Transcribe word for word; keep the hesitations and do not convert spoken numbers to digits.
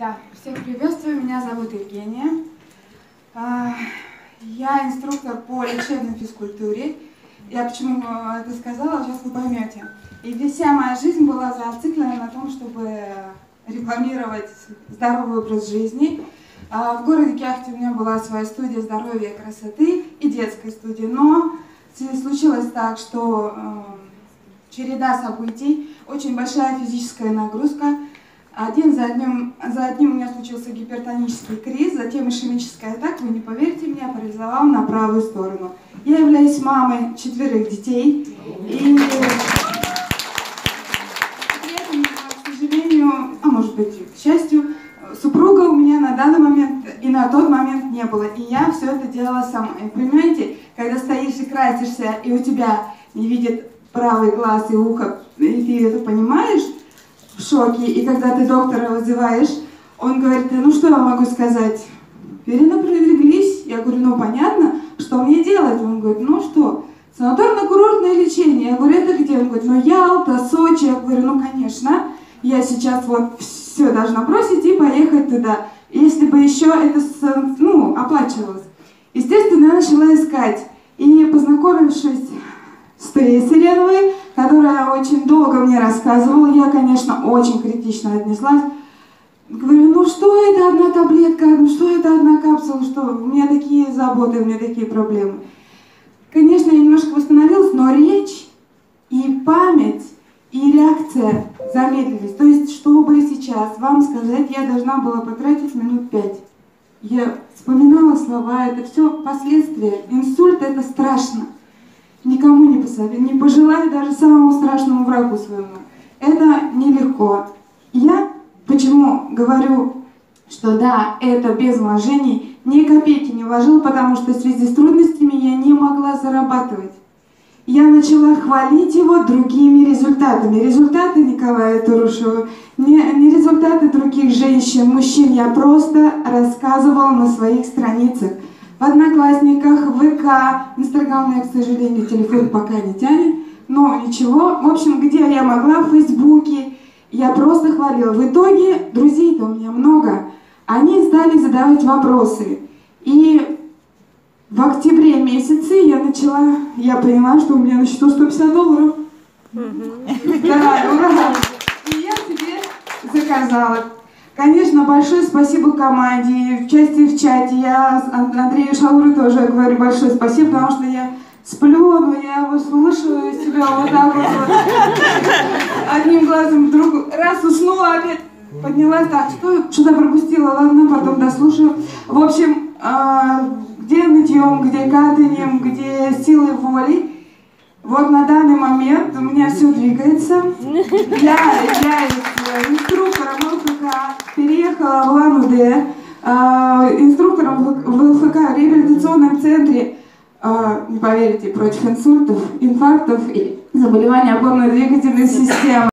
Да, всех приветствую, меня зовут Евгения. Я инструктор по лечебной физкультуре. Я почему это сказала, сейчас вы поймете. И вся моя жизнь была зациклена на том, чтобы рекламировать здоровый образ жизни. В городе Кяхте у меня была своя студия здоровья и красоты и детская студия, но случилось так, что череда событий, очень большая физическая нагрузка. Один за одним, за одним у меня случился гипертонический криз, затем ишемическая атака, вы не поверите мне, парализовала на правую сторону. Я являюсь мамой четверых детей, и при этом, к сожалению, а может быть, к счастью, супруга у меня на данный момент и на тот момент не было, и я все это делала сама. И понимаете, когда стоишь и красишься, и у тебя не видит правый глаз и ухо, и ты это понимаешь, в шоке, и когда ты доктора вызываешь, он говорит: ну что я могу сказать, перенапряглись. Я говорю: ну понятно, что мне делать? Он говорит: ну что, санаторно-курортное лечение. Я говорю: это где? Он говорит: ну Ялта, Сочи. Я говорю: ну конечно, я сейчас вот все должна бросить и поехать туда, если бы еще это ну, оплачивалось. Естественно, я начала искать, и познакомившись с Таей Селеновой, которая очень долго мне рассказывала, я, конечно, очень критично отнеслась. Говорю: ну что это одна таблетка, ну что это одна капсула, что у меня такие заботы, у меня такие проблемы. Конечно, я немножко восстановилась, но речь и память, и реакция замедлились. То есть, чтобы сейчас вам сказать, я должна была потратить минут пять. Я вспоминала слова, это все последствия. Инсульт — это страшно. Никому не посоветую, не пожелаю даже самому страшному врагу своему. Это нелегко. Я почему говорю, что да, это без вложений, ни копейки не вложила, потому что в связи с трудностями я не могла зарабатывать. Я начала хвалить его другими результатами. Результаты Николая Турушева, не, не результаты других женщин, мужчин. Я просто рассказывала на своих страницах. В Одноклассниках, в ВК, Инстаграм, у меня, к сожалению, телефон пока не тянет, но ничего. В общем, где я могла, в Фейсбуке, я просто хвалила. В итоге, друзей-то у меня много, они стали задавать вопросы. И в октябре месяце я начала, я поняла, что у меня на счету сто пятьдесят долларов. Да, ура! И я себе заказала. Конечно, большое спасибо команде, в части в чате. Я Андрею Шауру тоже говорю большое спасибо, потому что я сплю, но я его слушаю себя вот так вот, вот одним глазом вдруг раз уснула, опять поднялась, так, что что-то пропустила, ладно, потом дослушаю. В общем, где нытьем, где катанием, где силой воли. Вот на данный момент у меня все двигается. Я являюсь инструктором ЛФК, переехала в Улан-Удэ, инструктором в ЛФК, в реабилитационном центре, не поверите, против инсультов, инфарктов и заболеваний опорно-двигательной системы.